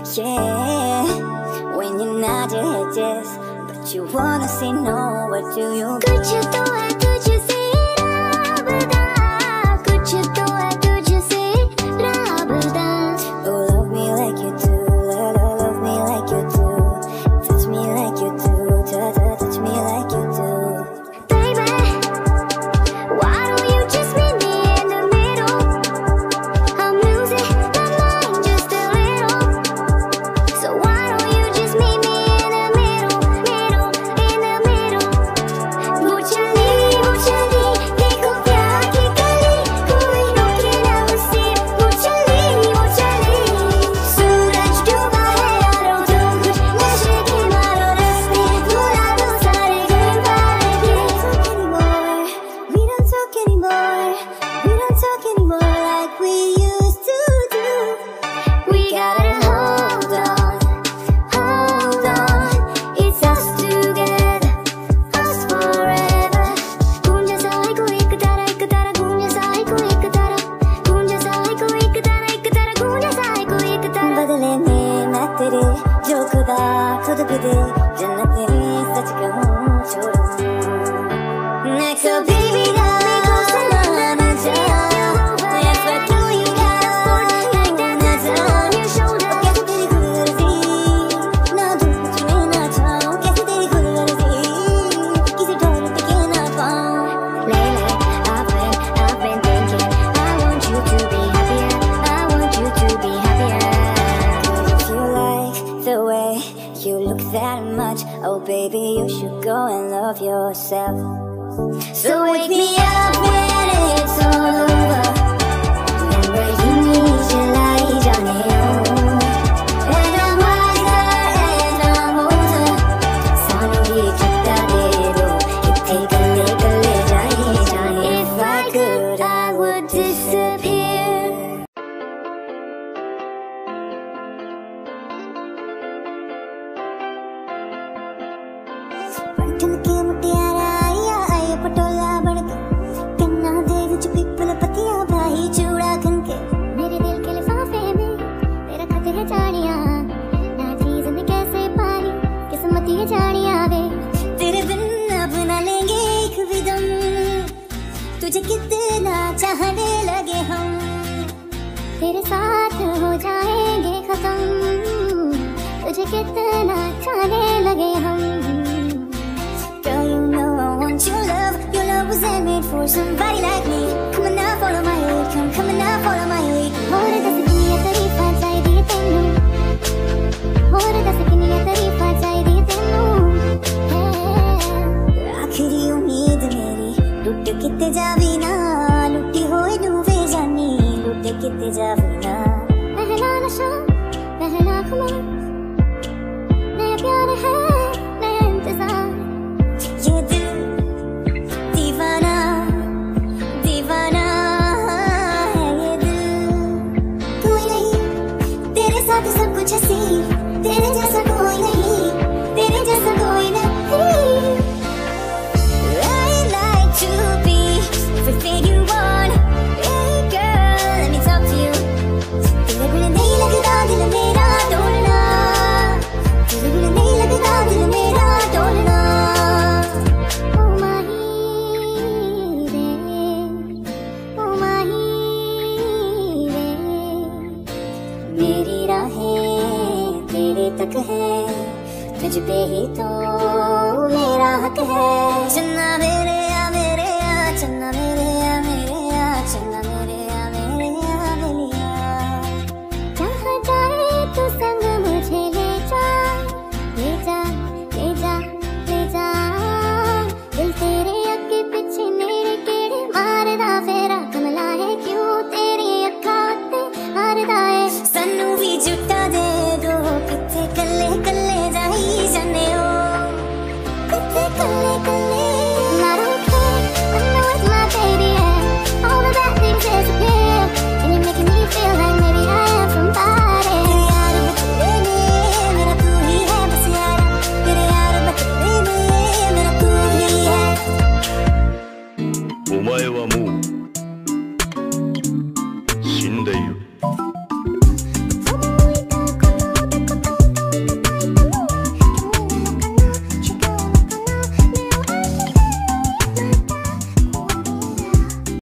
Yeah, when you're not just yes, but you wanna say no, what do you? कुछ तो है तुझसे राबता, कुछ तो है तुझसे राबता. Oh, love me like you do, love me like you do, touch me like you do, touch me like you do. Baby, why don't you just meet me in the middle? I'm losing my mind just a little. So why don't you just meet me in the middle, middle, in the middle? वो चली देखो प्यार की गली, कोई रोके ना उसे. वो चली सूरज डूबा है यारो, तुम कुछ नशे के मारो, रास्ते भुला दो सारे घर वाले. We don't talk anymore, we don't talk anymore like we used to do. We gotta hold on, it's us together, us forever. गूंज सा है कोई एक तारा, गूंज सा है कोई एक तारा, गूंज सा है कोई एक तारा, गूंज सा है कोई एक तारा. बदले में मैं तेरे जो खुदा खुद भी दे, जन्नत तेरी सच कहूँ छोड़ूं. Next so baby now, ना जा, if I do you down like that, that's on your shoulder. कैसे तेरी खुदगर्जी, ना दूँ कुछ में ना चाहूँ. कैसे तेरी खुदगर्जी, किसी डोर पे के ना पाऊँ. Lately, I've been thinking, I want you to be happier, I want you to be happier. 'Cause if you like the way you look that much, oh baby, you should go and love yourself. So wake me up when it's all over. Remember you need to lie जाने हो. And I'm wiser and I'm older. सानू ये चिट्टा दे दो, इत्थे कल्ले कल्ले जाए जाने. If I could, I would disappear. पंठन के मुटियारा आया आया पटोला बनके, कन्ना दे विच पिपल पतिया भाई चूड़ा खनके. मेरे दिल के लिफाफे में तेरा खत है जानिया, ना चीज ने कैसे पाई किस्मत ये जानिया वे. तेरे बिन अब ना लेंगे एक भी दम, तुझे कितना चाहने लगे हम. तेरे साथ हो जाएंगे खत्म, तुझे कितना चाहने लगे हम. Girl, you know I want your love wasn't made for somebody like me. Come on now, follow my lead, come on now, follow my lead. ਹੋਰ ਦੱਸ ਕਿੰਨੀਆਂ ਤਾਰੀਫਾਂ ਚਾਹੀਦੀ ਤੈਨੂੰ, ਹੋਰ ਦੱਸ ਕਿੰਨੀਆਂ ਤਾਰੀਫਾਂ ਚਾਹੀਦੀ ਤੈਨੂੰ. ਆਖਰੀ ਉਮੀਦ ਮੇਰੀ ਟੁੱਟ ਕਿਤੇ ਜਾਵੇ ਨਾ, ਲੁੱਟੀ ਹੋਈ ਨੂੰ ਵੇ ਜਾਨੀ, ਲੁੱਟ ਕਿਤੇ ਜਾਵੇ ਨਾ. पहला नशा पहला खुमार, नया प्यार है नया इंतजार. ये दिल दीवाना दीवाना है, ये दिल कोई नहीं तेरे साथ सब कुछ हंसी, तेरे जैसा कोई नहीं, तेरे जैसा कोई नहीं. I like to be everything you want. Hey girl, let me talk to you. तेरे बिना नहीं लगता दिल मेरा डोलना, तेरे बिना नहीं लगता दिल मेरा डोलना. ओ माही रे, ओ माही रे, मेरी राहें तेरे तक है, तुझ पे ही तो मेरा हक है. चन्ना मेरे